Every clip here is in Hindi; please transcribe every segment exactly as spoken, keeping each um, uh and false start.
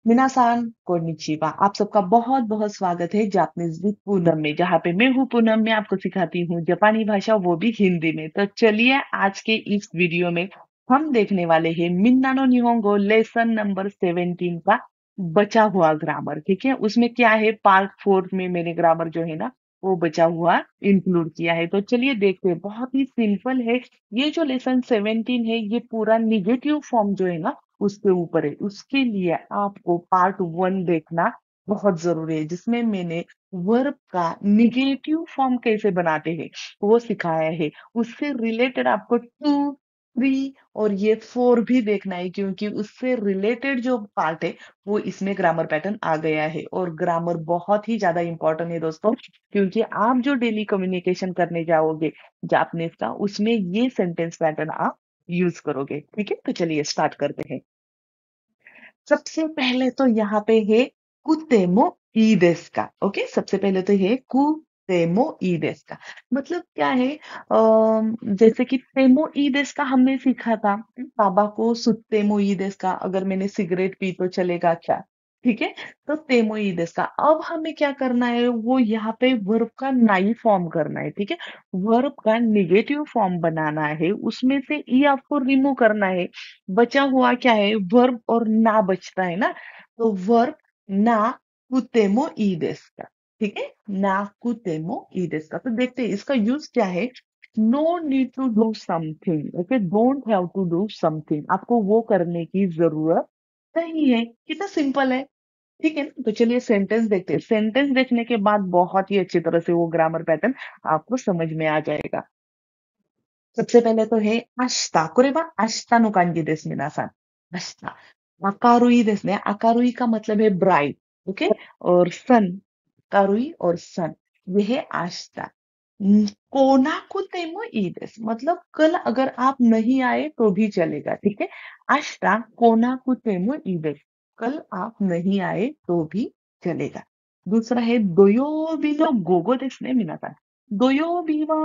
मिनासान कोनिचिवा। आप सबका बहुत बहुत स्वागत है जापानीज विद पूनम में, जहाँ पे मैं हूँ पूनम। मैं आपको सिखाती हूँ जापानी भाषा, वो भी हिंदी में। तो चलिए आज के इस वीडियो में हम देखने वाले हैं Minna no Nihongo lesson number seventeen का बचा हुआ ग्रामर। ठीक है, उसमें क्या है, पार्ट फोर में मैंने ग्रामर जो है ना वो बचा हुआ इंक्लूड किया है। तो चलिए देखते हैं, बहुत ही सिंपल है। ये जो लेसन सेवेंटीन है ये पूरा निगेटिव फॉर्म जो है ना उसके ऊपर है। उसके लिए आपको पार्ट वन देखना बहुत जरूरी है, जिसमें मैंने वर्ब का निगेटिव फॉर्म कैसे बनाते हैं वो सिखाया है। उससे रिलेटेड आपको टू, थ्री और ये फोर भी देखना है, क्योंकि उससे रिलेटेड जो पार्ट है वो इसमें ग्रामर पैटर्न आ गया है। और ग्रामर बहुत ही ज्यादा इंपॉर्टेंट है दोस्तों, क्योंकि आप जो डेली कम्युनिकेशन करने जाओगे जापानीज का, उसमें ये सेंटेंस पैटर्न आप यूज करोगे। ठीक है, तो चलिए स्टार्ट करते हैं। सबसे पहले तो यहाँ पे है कुतेमो ई देस का। ओके, सबसे पहले तो ये कुतेमो ई देस का मतलब क्या है। अम, जैसे कि तेमो ई देस का हमने सीखा था, बाबा को सुतेमो ई देस का, अगर मैंने सिगरेट पी तो चलेगा क्या। ठीक है, तो तेमो ई देस का। अब हमें क्या करना है, वो यहाँ पे वर्ब का नाई फॉर्म करना है। ठीक है, वर्ब का निगेटिव फॉर्म बनाना है, उसमें से ई आपको रिमूव करना है। बचा हुआ क्या है, वर्ब और ना बचता है ना, तो वर्ब ना कुतेमो ई देस का। ठीक है, ना कुतेमो ई देस का। तो देखते हैं इसका यूज क्या है। No need to do something. Okay, don't have to do something, आपको वो करने की जरूरत नहीं है। कितना सिंपल है। ठीक है ना, तो चलिए सेंटेंस देखते हैं। सेंटेंस देखने के बाद बहुत ही अच्छी तरह से वो ग्रामर पैटर्न आपको समझ में आ जाएगा। सबसे पहले तो है आस्था। これは明日の漢字です、皆さん。明日。明るいですね। 明るいका मतलब है ब्राइट। ओके, और सन, 明るいऔर सन, ये है आस्था। कोनाकु तेमो ई देस मतलब कल अगर आप नहीं आए तो भी चलेगा। ठीक है, आस्था कोनाकु तेमो ई देस, कल आप नहीं आए तो भी चलेगा। दूसरा है दोयोबी नो गोगो देस ने, मिनासा। दोयोबी वा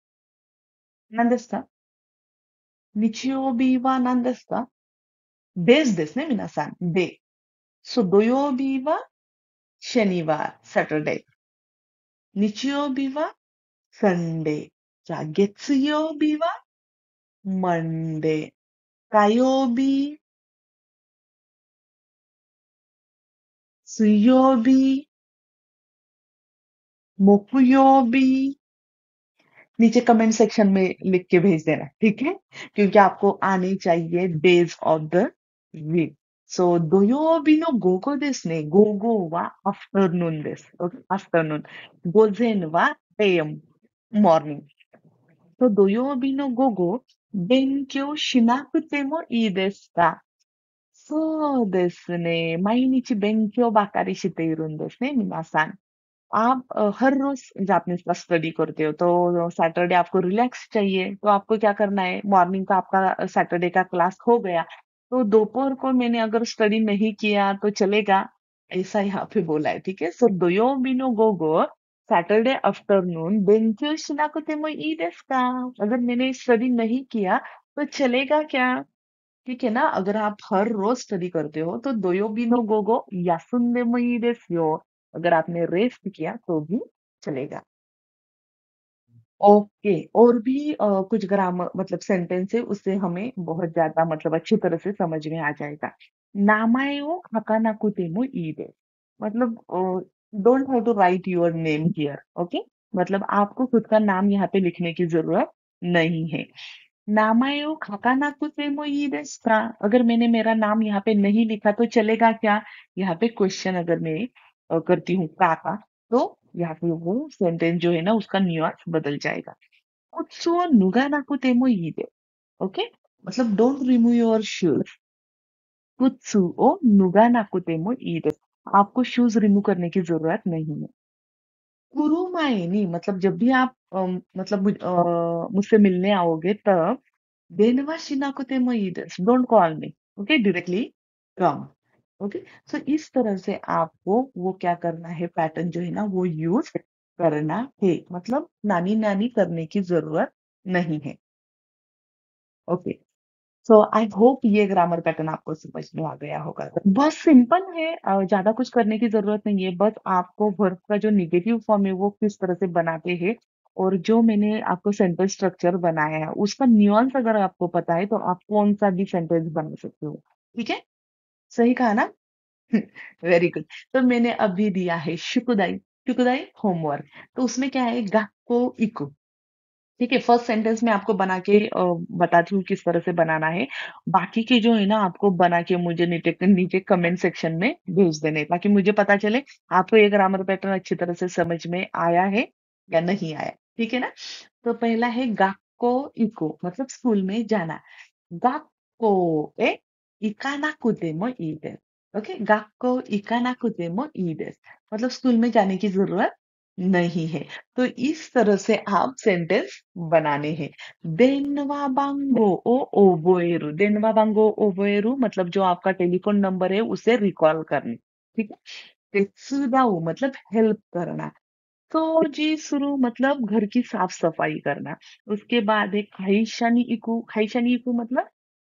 नंदेस्ता, 日曜日は何ですか？デイズですね、皆さん。デイ。そう、土曜日はシャニワ、サタデー。日曜日はサンデー。じゃあ、月曜日はマンデー。火曜日、水曜日、木曜日। नीचे कमेंट सेक्शन में लिख के भेज देना, ठीक है, क्योंकि आपको आने चाहिए days of the week. So 土曜日の午後ですね。午後は afternoon です。Okay? आफ्टरनून。午前は एएम मॉर्निंग। तो 土曜日の午後、勉強しなくてもいいですか？そうですね。毎日勉強ばかりしているんですね、皆さん。आप अ, हर रोज जापानीज का स्टडी करते हो, तो सैटरडे आपको रिलैक्स चाहिए, तो आपको क्या करना है, मॉर्निंग का आपका सैटरडे का क्लास हो गया, तो दोपहर को मैंने अगर स्टडी नहीं किया तो चलेगा, ऐसा यहाँ पे बोला है। ठीक है, सो दोयोबी नो गोगो सैटरडे आफ्टरनून बेंक्यो शिनाकुते मो ii desu का। अगर मैंने स्टडी नहीं किया तो चलेगा क्या। ठीक है ना, अगर आप हर रोज स्टडी करते हो तो दोयोबी नो गोगो यासुंदे मो ii desu yo। अगर आपने रेस्ट किया तो भी चलेगा। ओके, और भी अ, कुछ ग्रामर मतलब सेंटेंस है, उससे हमें बहुत ज्यादा मतलब अच्छी तरह से समझ में आ जाएगा। नामाए ओ हाकानाकु तेमो ii desu मतलब don't have to write your name here. Okay, मतलब आपको खुद का नाम यहाँ पे लिखने की जरूरत नहीं है। नामाए ओ हाकानाकु तेमो ii desu का, अगर मैंने मेरा नाम यहाँ पे नहीं लिखा तो चलेगा क्या। यहाँ पे क्वेश्चन अगर मैं अ, करती हूँ का का, तो यहाँ पे वो सेंटेंस जो है ना उसका न्यूआंस बदल जाएगा। कुत्सु ओ नुगानाकु तेमो ii desu। ओके, मतलब डोंट रिमूव योर शूज। कुत्सु ओ नुगानाकु तेमो ii desu, आपको शूज रिमूव करने की जरूरत नहीं है। कुरुमाए नी मतलब जब भी आप अम, मतलब मुझ- अ, मुझसे मिलने आओगे तब देनवा शिनाकुते मोइदेस, don't call me. Okay, directly come. Okay, so इस तरह से आपको वो क्या करना है, पैटर्न जो है ना वो यूज करना है, मतलब नानी नानी करने की जरूरत नहीं है। ओके, सो आई होप ये ग्रामर पैटर्न आपको समझ में आ गया होगा। बहुत सिंपल है, अ, ज़्यादा कुछ करने की ज़रूरत नहीं है। बस आपको वर्ब का जो नेगेटिव फॉर्म है वो किस तरह से बनाते हैं और जो मैंने आपको सेंटेंस स्ट्रक्चर बनाया है उसका न्यूअंस अगर आपको पता है तो आप कौन-सा भी सेंटेंस बना सकते हो। ठीक है? सही कहा ना? Very good. तो मैंने अभी दिया है शुकुदाई, शुकुदाई होमवर्क। तो उसमें क्या है गाक्को इकु। ठीक है, फर्स्ट सेंटेंस में आपको बना के अ, बताती हूँ किस तरह से बनाना है। बाकी के जो है ना आपको बना के मुझे नीचे नीचे कमेंट सेक्शन में भेज देने ताकि मुझे पता चले आपको ये ग्रामर पैटर्न अच्छी तरह से समझ में आया है या नहीं आया। ठीक है ना? तो पहला है गाक्को इको मतलब स्कूल में जाना। गाक्को ए इकानाकुते मो ii desu। ओके, गाक्को इकानाकुते मो ii desu मतलब स्कूल में जाने की जरूरत नहीं है। तो इस तरह से आप सेंटेंस बनाने हैं। देनवा बांगो ओ ओबोएरु, देनवा बांगो ओबोएरु मतलब जो आपका टेलीफोन नंबर है उसे रिकॉल करना। ठीक है। तेत्सुदाओ मतलब हेल्प करना। सोजिसुरु मतलब घर की साफ सफाई करना। उसके बाद है खाइशानी इकु, खाइशानी इकु मतलब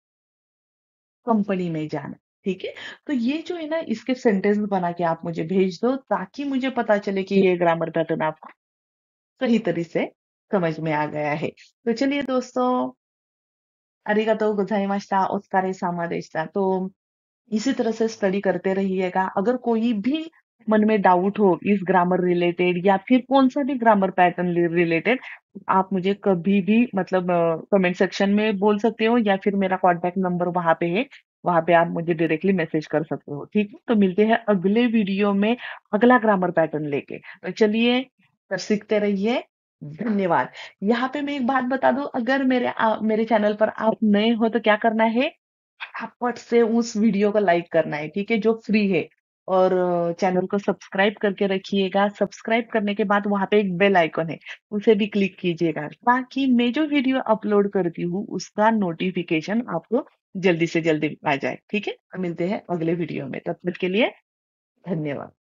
कंपनी में जाना। ठीक है। तो ये जो है ना इसके सेंटेंस बना के आप मुझे भेज दो ताकि मुझे पता चले कि ये ग्रामर पैटर्न आपको सही तरीके से समझ में आ गया है। तो चलिए दोस्तों, अरिगातो गोजाइमाशिता, ओत्सुकारे सामा देशिता। तो इसी तरह से स्टडी करते रहिएगा। अगर कोई भी मन में डाउट हो इस ग्रामर रिलेटेड या फिर कौन सा भी ग्रामर पैटर्न रिलेटेड, आप मुझे कभी भी मतलब कमेंट सेक्शन में बोल सकते हो या फिर मेरा कॉन्टैक्ट नंबर वहां पे है, वहां पे आप मुझे डायरेक्टली मैसेज कर सकते हो। ठीक है, तो मिलते हैं अगले वीडियो में अगला ग्रामर पैटर्न लेके। तो चलिए, तो सीखते रहिए। धन्यवाद। यहाँ पे मैं एक बात बता दूं, अगर मेरे आ, मेरे चैनल पर आप नए हो तो क्या करना है, फटाफट से उस वीडियो को लाइक करना है। ठीक है, जो फ्री है। और चैनल को सब्सक्राइब करके रखिएगा। सब्सक्राइब करने के बाद वहां पे एक बेल आइकन है, उसे भी क्लिक कीजिएगा ताकि मैं जो वीडियो अपलोड करती हूँ उसका नोटिफिकेशन आपको जल्दी से जल्दी आ जाए। ठीक है, तो मिलते हैं अगले वीडियो में, तब तक के लिए धन्यवाद।